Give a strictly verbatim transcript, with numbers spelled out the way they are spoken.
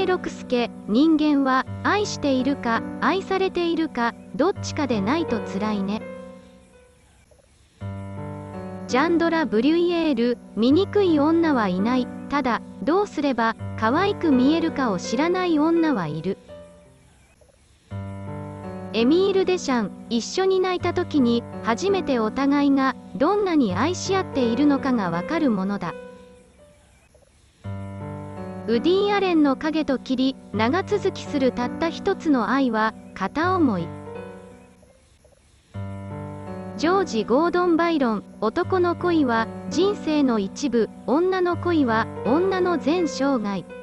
六輔、人間は愛しているか愛されているかどっちかでないとつらいね。ジャンドラ・ブリュイエール、醜い女はいない。ただ、どうすれば可愛く見えるかを知らない女はいる。エミール・デシャン、一緒に泣いた時に初めてお互いがどんなに愛し合っているのかがわかるものだ。ウディ・アレンの影と霧、長続きするたった一つの愛は片思い。ジョージ・ゴードン・バイロン、男の恋は人生の一部、女の恋は女の全生涯。